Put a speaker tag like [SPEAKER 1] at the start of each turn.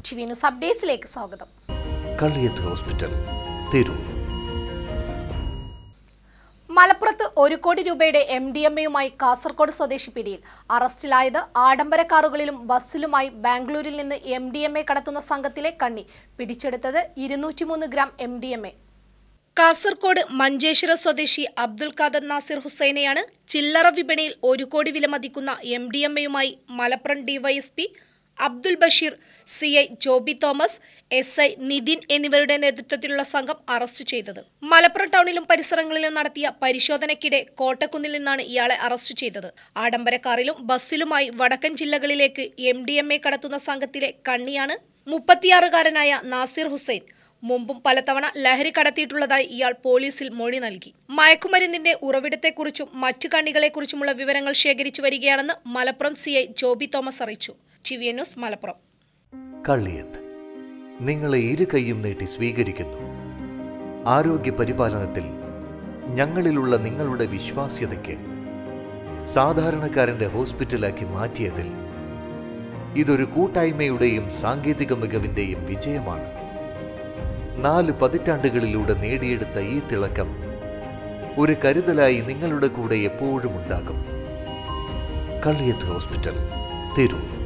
[SPEAKER 1] TV news അപ്ഡേറ്റ്സിലേക്ക് സ്വാഗതം.
[SPEAKER 2] Kalliyath hospital Tirur.
[SPEAKER 1] മലപ്പുറത്ത് 1 കോടി രൂപയുടെ MDMA-യുമായി കാസർഗോഡ് സ്വദേശി പിടിയിൽ. അറസ്റ്റിലായത് ആഡംബര കാറുകളിലും ബസ്സിലുമായി ബാംഗ്ലൂരിൽ നിന്ന് MDMA കടത്തുന്ന സംഘത്തിലെ കണ്ണി. പിടിച്ചെടുത്തത് 203 ഗ്രാം MDMA. കാസർഗോഡ് മഞ്ചേശ്വര സ്വദേശി അബ്ദുൽ ഖാദർ നാസിർ ഹുസൈനെയാണ് ചില്ലറ വിപണിയിൽ 1 കോടി വില മതിക്കുന്ന MDMA-യുമായി Malappuram DYSP Abdul Basheer, CI Joby Thomas, SI Nithin എന്നിവരുടെ നേതൃത്വത്തിലുള്ള സംഘം അറസ്റ്റ് ചെയ്തത്. മലപ്പുറം ടൗണിലും പരിസരങ്ങളിലും നടത്തിയ പരിശോധനയ്ക്കിടെ കോട്ടക്കുന്നിൽ നിന്നാണ് ഇയാളെ അറസ്റ്റ് ചെയ്തത്. ആഡംബര കാറിലും ബസ്സിലുമായി വടക്കൻ ജില്ലകളിലേക്ക് MDMA കടത്തുന്ന സംഘത്തിലെ കണ്ണിയാണ് 36-കാരനായ നാസിർ ഹുസൈൻ. മുമ്പും പലതവണ ലഹരി കടത്തിയിട്ടുള്ളതായി ഇയാൾ പോലീസിൽ മൊഴി നൽകി. മയക്കുമരുന്നിന്റെ ഉറവിടത്തെക്കുറിച്ചും മറ്റു കണ്ണികളെക്കുറിച്ചുമുള്ള വിവരങ്ങൾ ശേഖരിച്ചു വരികയാണെന്ന് മലപ്പുറം CI ജോബി തോമസ് അറിയിച്ചു. TV news Malappuram.
[SPEAKER 2] കള്ളിയത്ത് നിങ്ങളെ ഇരു കൈയും നീട്ടി സ്വീകരിക്കുന്നു. ആരോഗ്യ പരിപാലനത്തിൽ ഞങ്ങളിലുള്ള നിങ്ങളുടെ വിശ്വാസ്യതയ്ക്ക് സാധാരണക്കാരന്റെ ഹോസ്പിറ്റലാക്കി മാറ്റിയതിൽ ഇതൊരു കൂട്ടായ്മയുടെയും സാങ്കേതിക മികവിന്റെയും വിജയമാണ്. 4 പതിറ്റാണ്ടുകളിലൂടെ നേടിയെടുത്ത ഈ തിളക്കം ഒരു കരുതലായി നിങ്ങളുടെ കൂടെ എപ്പോഴും ഉണ്ടാകും. കള്ളിയത്ത് ഹോസ്പിറ്റൽ തിരൂർ.